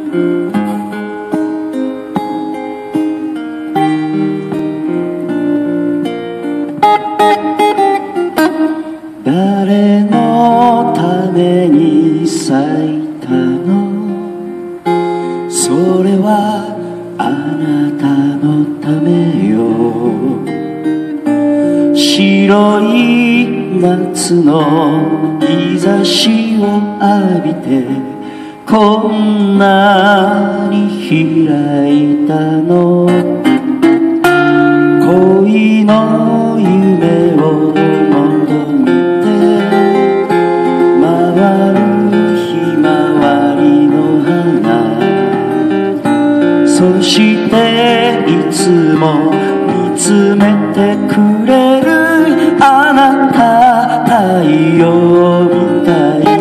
誰のために咲いたの？それはあなたのためよ。白い夏の日差しを浴びてこんなに開いたの。恋の夢を求めて回るひまわりの花、そしていつも見つめてくれるあなた、太陽みたい。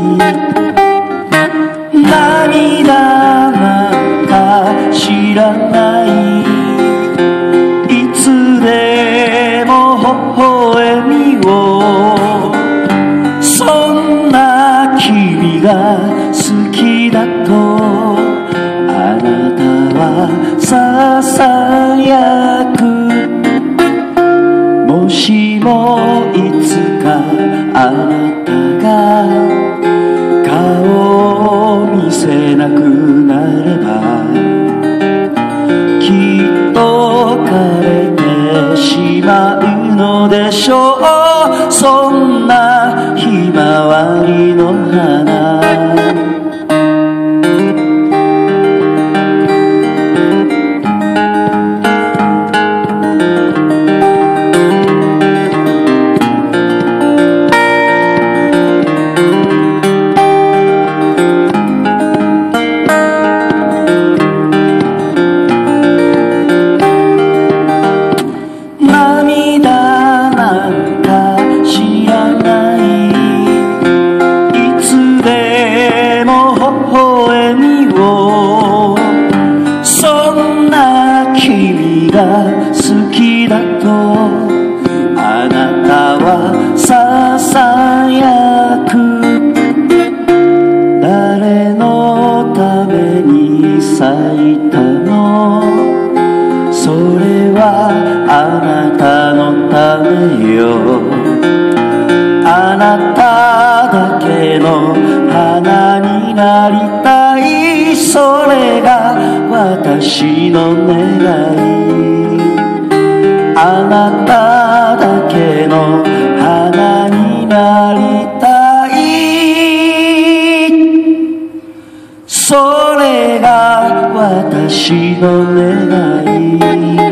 涙なんか知らない、いつでも微笑みを。そんな君が好きだとあなたはささやく。もしもいつかあなたが顔を見せなくなれば、きっと枯れてしまうのでしょう。そんなひまわりの花。涙なんか知らない、いつでも微笑みを。そんな君が好きだとあなたはささやく。誰のために咲いたの？それはあなたのためよ。あなただけの花になりたい、それが私の願い。あなただけの花になりたい、それが私の願い。